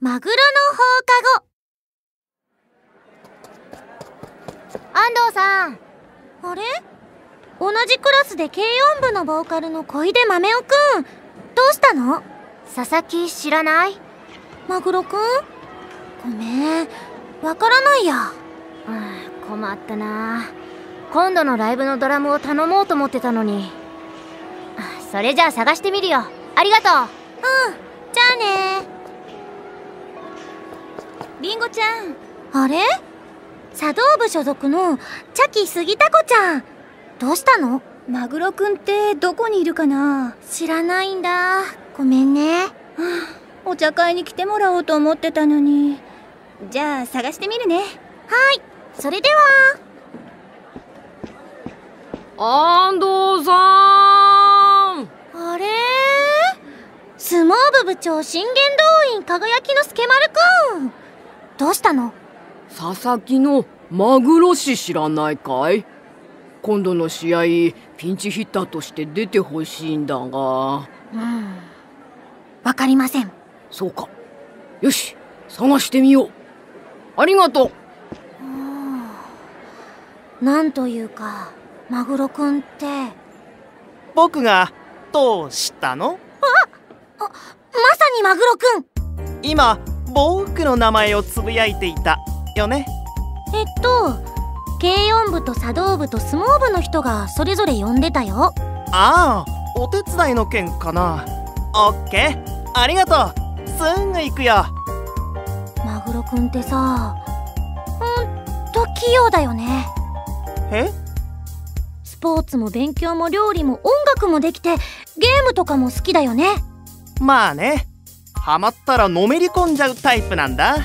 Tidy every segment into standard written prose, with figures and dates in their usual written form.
マグロの放課後。安藤さん。あれ？同じクラスで軽音部のボーカルの小出豆雄くん、どうしたの？佐々木知らない？マグロくん？ごめん、わからないや。困ったな。今度のライブのドラムを頼もうと思ってたのに。それじゃあ探してみるよ。ありがとう。じゃあね。りんごちゃん。あれ？茶道部所属の茶木杉田子ちゃん、どうしたの？ マグロくんってどこにいるかな？ 知らないんだ。ごめんね。 お茶会に来てもらおうと思ってたのに。じゃあ探してみるね。 はい、それでは。 安藤さん。 あれ？相撲部部長信玄動員輝きの助丸くん、どうしたの？ 佐々木のマグロ氏知らないかい？今度の試合ピンチヒッターとして出てほしいんだが。 わかりません。 そうか。よし、探してみよう。ありがとう。なんというか、マグロくんって。 僕がどうしたの？ まさにマグロくん。 今僕の名前をつぶやいていたよね。 軽音部と茶道部と相撲部の人がそれぞれ呼んでたよ。 ああ、お手伝いの件かな。オッケー、ありがとう。すぐ行くよ。 マグロくんってさ、器用だよね。 え？ スポーツも勉強も料理も音楽もできて、ゲームとかも好きだよね。 まあね、ハマったらのめり込んじゃうタイプなんだ。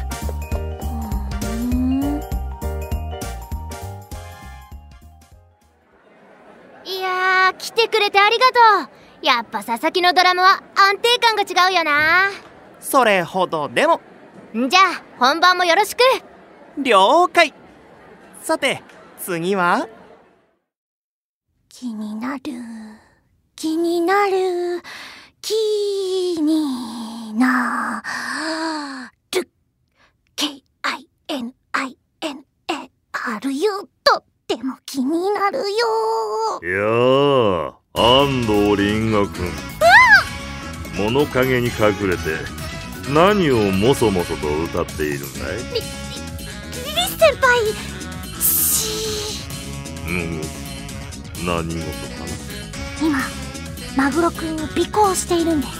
いやー、来てくれてありがとう。やっぱ佐々木のドラムは安定感が違うよな。 それほどでも。 じゃあ本番もよろしく。 了解。さて次は？ 気になる気になる気になる KININARU とっても気になるよ。 いやあ、安藤凛吾くん、物陰に隠れて何をもそもそと歌っているんだい？ リ先輩。 何事かな？今マグロくんを尾行しているんです。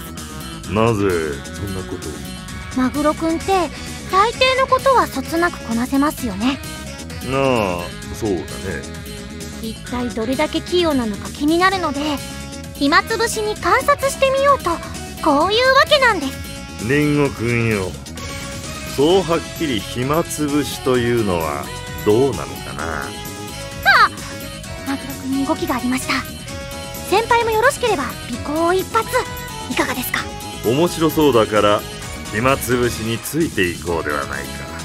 なぜそんなことを？ マグロくんって大抵のことはそつなくこなせますよね。 ああ、そうだね。 一体どれだけ器用なのか気になるので、暇つぶしに観察してみようと、こういうわけなんです。 凛吾くんよ、そうはっきり暇つぶしというのはどうなのかな。 マグロくんに動きがありました。先輩もよろしければ尾行一発いかがですか？ 面白そうだから暇つぶしについていこうではないか。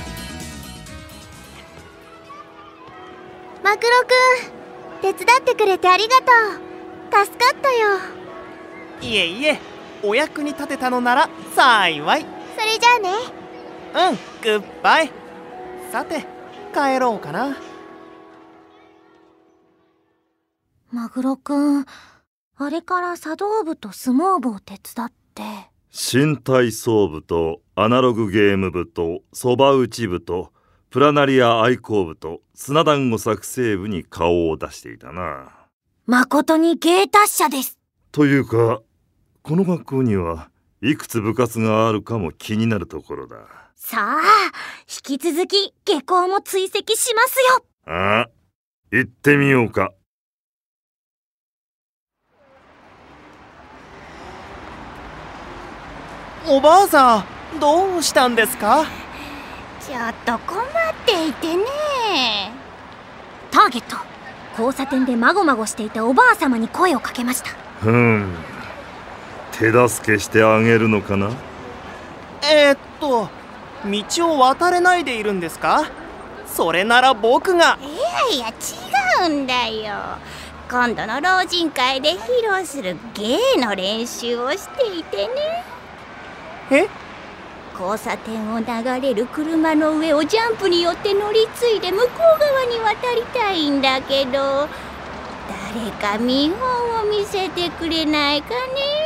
マグロくん、手伝ってくれてありがとう。助かったよ。 いえいえ、お役に立てたのなら幸い。 それじゃあね。 グッバイ。さて帰ろうかな。 マグロくん、あれから茶道部と相撲部を手伝って。 新体操部とアナログゲーム部とそば打ち部とプラナリア愛好部と砂団子作成部に顔を出していたな。 誠に芸達者です。 というか、この学校にはいくつ部活があるかも気になるところだ。 さあ、引き続き下校も追跡しますよ。 ああ、行ってみようか。 おばあさん、どうしたんですか？ ちょっと困っていてね。 ターゲット、交差点でまごまごしていたおばあ様に声をかけました。 手助けしてあげるのかな？ 道を渡れないでいるんですか？それなら僕が。 いや違うんだよ。今度の老人会で披露する芸の練習をしていてね。 交差点を流れる車の上をジャンプによって乗り継いで向こう側に渡りたいんだけど、誰か見本を見せてくれないかね。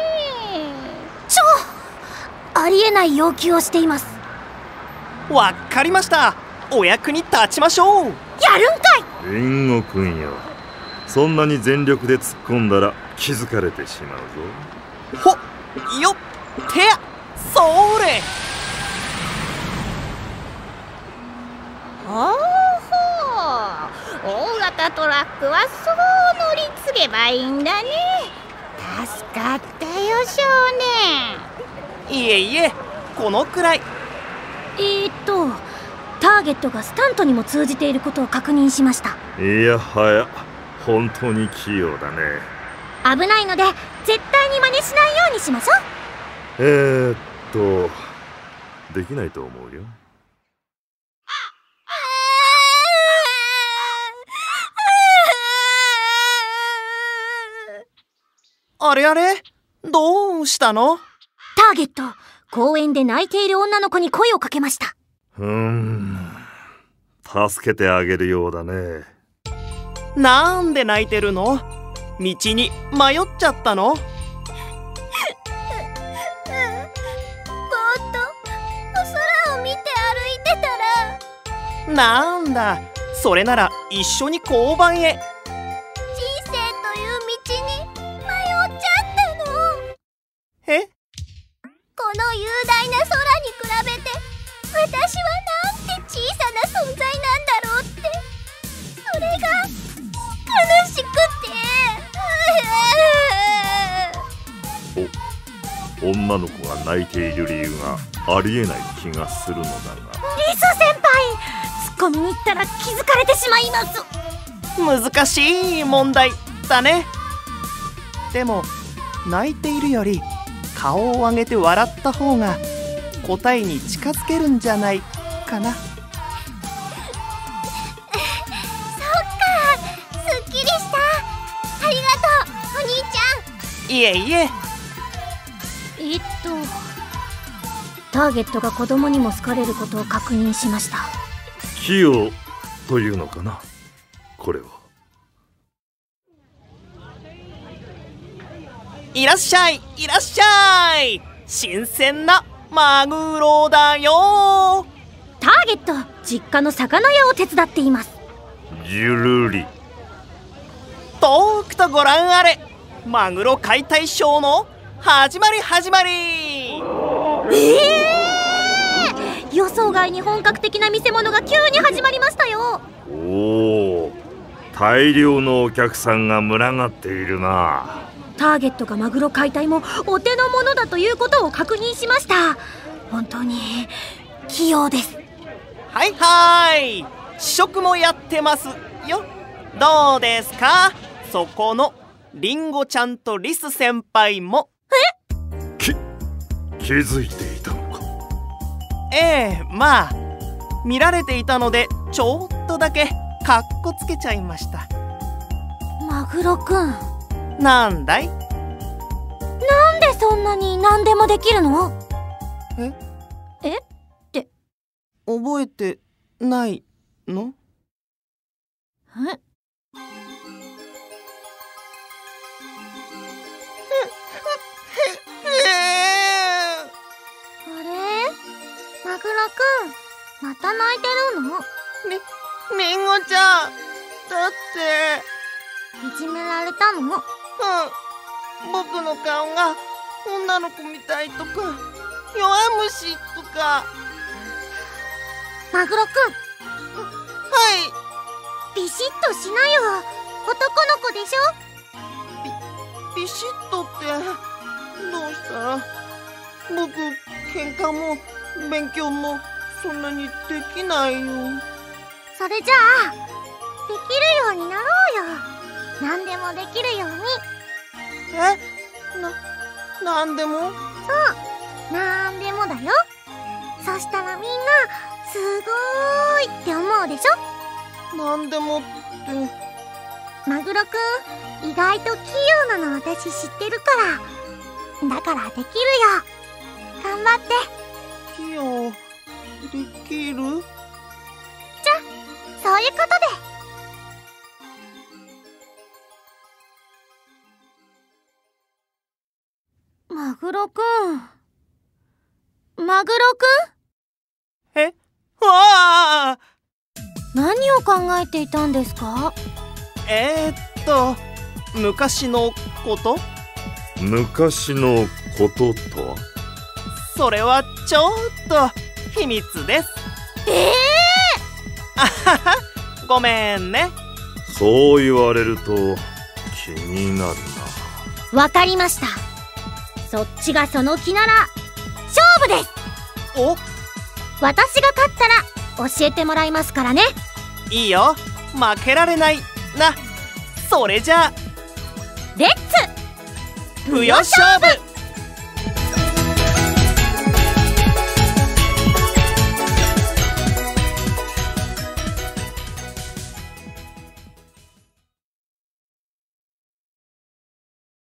ありえない要求をしています。 わかりました。お役に立ちましょう。 やるんかい。 リンゴくんよ、そんなに全力で突っ込んだら気づかれてしまうぞ。 ほっよってや、そーれ。 ほうほう、大型トラックはそう乗り継げばいいんだね。助かったよ少年。 いえいえ、このくらい。 ターゲットがスタントにも通じていることを確認しました。 いやはや、本当に器用だね。 危ないので絶対に真似しないようにしましょう。 できないと思うよ。 あれあれ、どうしたの？ ターゲット、公園で泣いている女の子に声をかけました。 助けてあげるようだね。 なんで泣いてるの？道に迷っちゃったの？ ぼーっと空を見て歩いてたら。 なんだ、それなら一緒に交番へ。 人生という道に迷っちゃったの。 え？ この雄大な空に比べて私はなんて小さな存在なんだろうって、それが悲しく女の子が泣いている理由がありえない気がするのだが。 リス先輩、突っ込みに行ったら気づかれてしまいます。 難しい問題だね。でも泣いているより顔を上げて笑った方が答えに近づけるんじゃないかな。 そっか、すっきりした。ありがとうお兄ちゃん。 いえいえ。 ターゲットが子供にも好かれることを確認しました。 器用というのかな、これは。 いらっしゃい、いらっしゃい。新鮮なマグロだよ。 ターゲット、実家の魚屋を手伝っています。 じゅるり。 遠くとご覧あれ、マグロ解体ショーの始まり。 予想外に本格的な見せ物が急に始まりましたよ。 おお、大量のお客さんが群がっているな。 ターゲットがマグロ解体もお手の物だということを確認しました。本当に器用です。 はい、試食もやってますよ。どうですか、そこのリンゴちゃんとリス先輩も。 気づいていたのか。 まあ見られていたのでちょっとだけカッコつけちゃいました。 マグロくん、 なんだい？ なんでそんなに何でもできるの？えって覚えてないの？ え？マグロくん、また泣いてるの？ リンゴちゃん、だっていじめられたの？ 僕の顔が女の子みたいとか弱虫とか。 マグロくん、ビシッとしなよ。男の子でしょ？ ビシッとってどうした？僕喧嘩も勉強もそんなにできないよ。 それじゃあできるようになろうよ。何でもできるように。 なんでも？ そう、なんでもだよ。そしたらみんなすごーいって思うでしょ？ なんでもって。 マグロくん、意外と器用なの私知ってるから。だからできるよ。頑張って。 寄与できる？ そういうことで。マグロくん。マグロくん？ え？わあ！ 何を考えていたんですか？ 昔のこと？ 昔のこととは？ それはちょっと秘密です。あはは、ごめんね。 そう言われると気になるわかりました。そっちがその気なら勝負です。 お、 私が勝ったら教えてもらいますからね。 いいよ、負けられないな。それじゃあレッツぷよ勝負。